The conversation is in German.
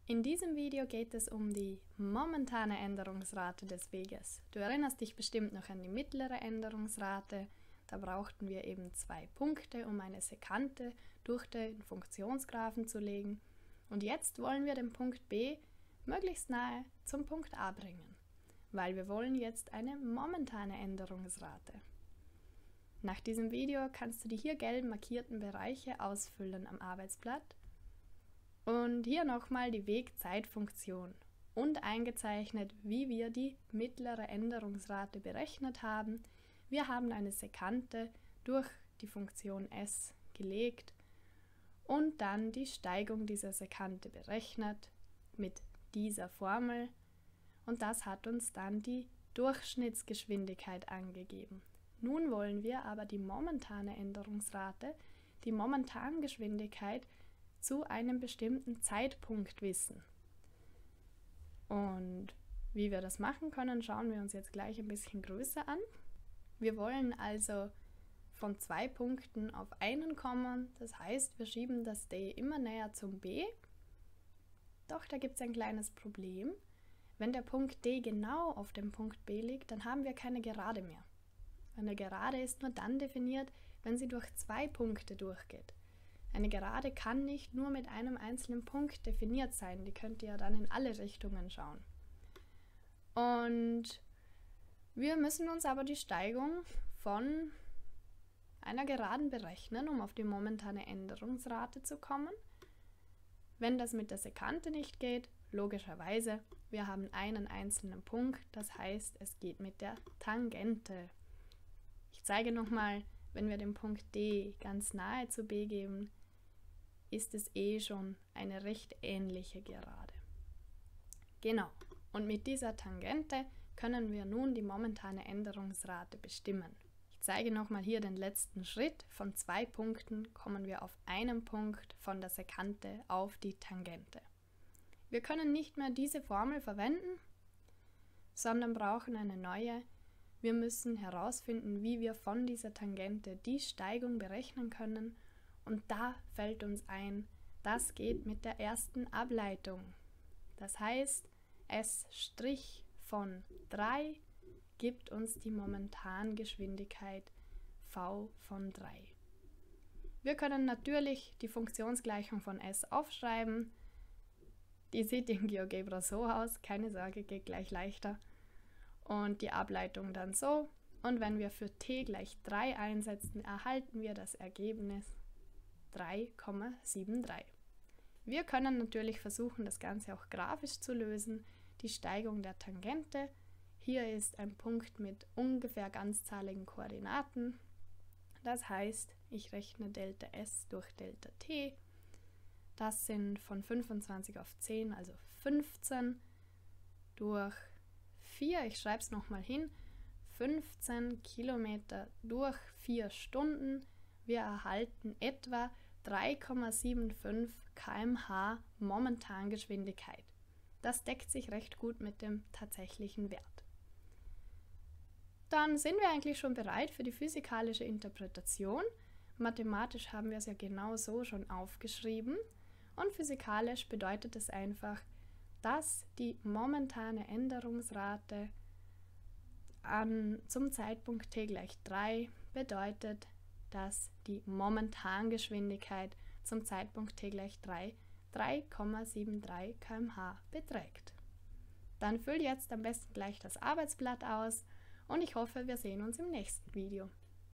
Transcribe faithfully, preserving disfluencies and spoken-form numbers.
In diesem Video geht es um die momentane Änderungsrate des Weges. Du erinnerst dich bestimmt noch an die mittlere Änderungsrate. Da brauchten wir eben zwei Punkte, um eine Sekante durch den Funktionsgraphen zu legen. Und jetzt wollen wir den Punkt B möglichst nahe zum Punkt A bringen, weil wir wollen jetzt eine momentane Änderungsrate. Nach diesem Video kannst du die hier gelb markierten Bereiche ausfüllen am Arbeitsblatt. Und hier nochmal die Weg-Zeit-Funktion und eingezeichnet, wie wir die mittlere Änderungsrate berechnet haben. Wir haben eine Sekante durch die Funktion s gelegt und dann die Steigung dieser Sekante berechnet mit dieser Formel. Und das hat uns dann die Durchschnittsgeschwindigkeit angegeben. Nun wollen wir aber die momentane Änderungsrate, die momentane Geschwindigkeit, zu einem bestimmten Zeitpunkt wissen. Und wie wir das machen können, schauen wir uns jetzt gleich ein bisschen größer an. Wir wollen also von zwei Punkten auf einen kommen, das heißt, wir schieben das D immer näher zum B. Doch da gibt es ein kleines Problem. Wenn der Punkt D genau auf dem Punkt B liegt, dann haben wir keine Gerade mehr. Eine Gerade ist nur dann definiert, wenn sie durch zwei Punkte durchgeht. Eine Gerade kann nicht nur mit einem einzelnen Punkt definiert sein, die könnte ja dann in alle Richtungen schauen. Und wir müssen uns aber die Steigung von einer Geraden berechnen, um auf die momentane Änderungsrate zu kommen. Wenn das mit der Sekante nicht geht, logischerweise, wir haben einen einzelnen Punkt, das heißt, es geht mit der Tangente. Ich zeige nochmal, wenn wir den Punkt D ganz nahe zu B geben, ist es eh schon eine recht ähnliche Gerade. Genau, und mit dieser Tangente können wir nun die momentane Änderungsrate bestimmen. Ich zeige nochmal hier den letzten Schritt. Von zwei Punkten kommen wir auf einen Punkt von der Sekante auf die Tangente. Wir können nicht mehr diese Formel verwenden, sondern brauchen eine neue. Wir müssen herausfinden, wie wir von dieser Tangente die Steigung berechnen können. Und da fällt uns ein, das geht mit der ersten Ableitung. Das heißt, S' von drei gibt uns die Momentangeschwindigkeit v von drei. Wir können natürlich die Funktionsgleichung von S aufschreiben. Die sieht in GeoGebra so aus, keine Sorge, geht gleich leichter. Und die Ableitung dann so. Und wenn wir für t gleich drei einsetzen, erhalten wir das Ergebnis drei Komma dreiundsiebzig. Wir können natürlich versuchen, das Ganze auch grafisch zu lösen. Die Steigung der Tangente. Hier ist ein Punkt mit ungefähr ganzzahligen Koordinaten. Das heißt, ich rechne Delta S durch Delta T. Das sind von fünfundzwanzig auf zehn, also fünfzehn, durch vier, ich schreibe es nochmal hin, fünfzehn Kilometer durch vier Stunden. Wir erhalten etwa drei Komma fünfundsiebzig Kilometer pro Stunde Momentangeschwindigkeit. Das deckt sich recht gut mit dem tatsächlichen Wert. Dann sind wir eigentlich schon bereit für die physikalische Interpretation. Mathematisch haben wir es ja genau so schon aufgeschrieben. Und physikalisch bedeutet es einfach, dass die momentane Änderungsrate an, zum Zeitpunkt t gleich drei bedeutet, dass die Momentangeschwindigkeit zum Zeitpunkt t gleich drei drei Komma dreiundsiebzig Kilometer pro Stunde beträgt. Dann füll jetzt am besten gleich das Arbeitsblatt aus und ich hoffe, wir sehen uns im nächsten Video.